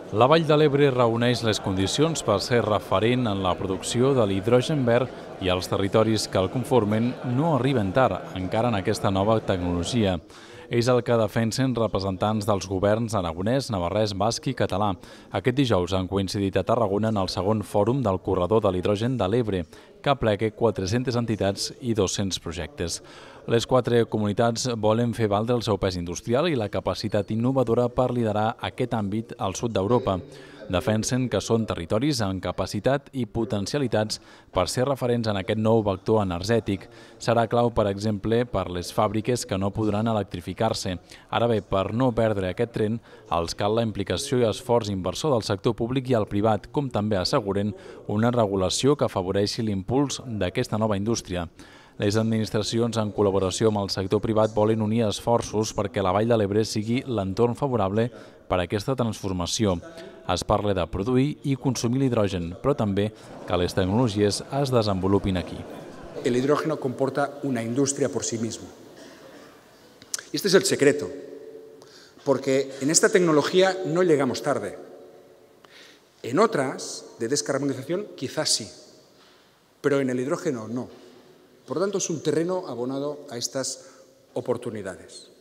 La Vall de l'Ebre reuneix les condicions per ser referent en la producció de l'hidrogen verd i els territoris que el conformen no arriben tard encara en aquesta nova tecnologia. És el que defensen representants dels governs aragonès, navarrès, basc i català. Aquest dijous han coincidit a Tarragona en el segon fòrum del corredor de l'hidrogen de l'Ebre, que aplega 400 entitats i 200 projectes. Les 4 comunitats volen fer valdre el seu pes industrial i la capacitat innovadora per liderar aquest àmbit al sud d'Europa. Defensen que són territoris amb capacitat i potencialitats per ser referents en aquest nou vector energètic. Serà clau, per exemple, per les fàbriques que no podran electrificar-se. Ara bé, per no perdre aquest tren, els cal la implicació i esforç inversor del sector públic i el privat, com també asseguren una regulació que afavoreixi l'impuls d'aquesta nova indústria. Les administracions, en col·laboració amb el sector privat, volen unir esforços perquè la Vall de l'Ebre sigui l'entorn favorable per a aquesta transformació. Es parla de produir i consumir l'hidrogen, però també que les tecnologies es desenvolupin aquí. El hidrógeno comporta una industria por sí mismo. Y este es el secreto, porque en esta tecnología no llegamos tarde. En otras, de descarbonización, quizás sí, pero en el hidrógeno no. Por tanto, es un terreno abonado a estas oportunidades.